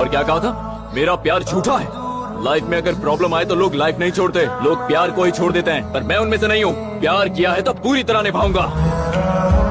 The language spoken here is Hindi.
और क्या कहा था? मेरा प्यार झूठा है। लाइफ में अगर प्रॉब्लम आए तो लोग लाइफ नहीं छोड़ते, लोग प्यार को ही छोड़ देते हैं, पर मैं उनमें से नहीं हूँ। प्यार किया है तो पूरी तरह निभाऊंगा।